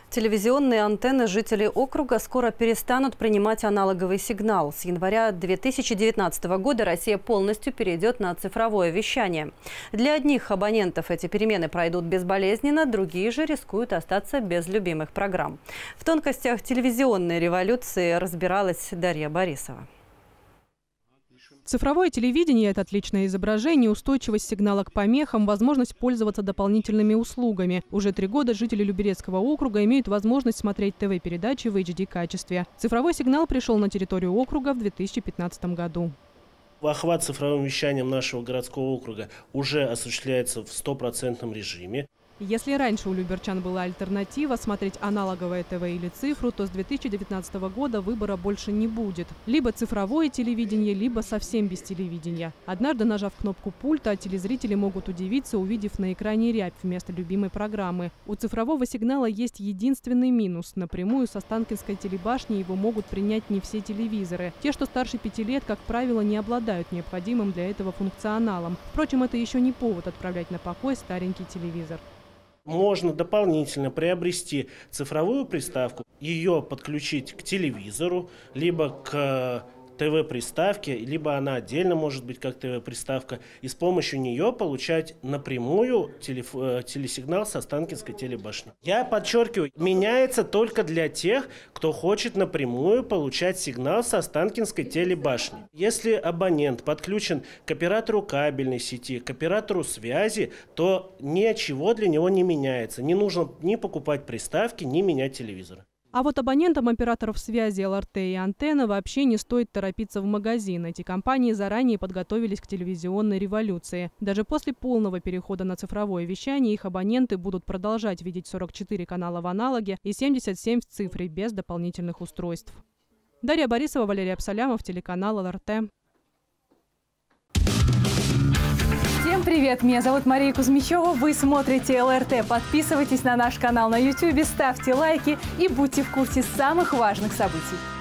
Телевизионные антенны жителей округа скоро перестанут принимать аналоговый сигнал. С января 2019 года Россия полностью перейдет на цифровое вещание. Для одних абонентов эти перемены пройдут безболезненно, другие же рискуют остаться без любимых программ. В тонкостях телевизионной революции разбиралась Дарья Борисова. Цифровое телевидение – это отличное изображение, устойчивость сигнала к помехам, возможность пользоваться дополнительными услугами. Уже 3 года жители Люберецкого округа имеют возможность смотреть ТВ-передачи в HD-качестве. Цифровой сигнал пришел на территорию округа в 2015 году. Охват цифровым вещанием нашего городского округа уже осуществляется в 100% режиме. Если раньше у люберчан была альтернатива – смотреть аналоговое ТВ или цифру, то с 2019 года выбора больше не будет. Либо цифровое телевидение, либо совсем без телевидения. Однажды, нажав кнопку пульта, телезрители могут удивиться, увидев на экране рябь вместо любимой программы. У цифрового сигнала есть единственный минус – напрямую с Останкинской телебашни его могут принять не все телевизоры. Те, что старше 5 лет, как правило, не обладают необходимым для этого функционалом. Впрочем, это еще не повод отправлять на покой старенький телевизор. Можно дополнительно приобрести цифровую приставку, ее подключить к телевизору, либо к ТВ-приставке, либо она отдельно может быть как ТВ-приставка, и с помощью нее получать напрямую телесигнал с Останкинской телебашни. Я подчеркиваю, меняется только для тех, кто хочет напрямую получать сигнал с Останкинской телебашни. Если абонент подключен к оператору кабельной сети, к оператору связи, то ничего для него не меняется. Не нужно ни покупать приставки, ни менять телевизоры. А вот абонентам операторов связи ЛРТ и Антенна вообще не стоит торопиться в магазин. Эти компании заранее подготовились к телевизионной революции. Даже после полного перехода на цифровое вещание их абоненты будут продолжать видеть 44 канала в аналоге и 77 в цифре без дополнительных устройств. Дарья Борисова, Валерий Абсалямов, телеканал ЛРТ. Всем привет! Меня зовут Мария Кузьмичева. Вы смотрите ЛРТ. Подписывайтесь на наш канал на YouTube, ставьте лайки и будьте в курсе самых важных событий.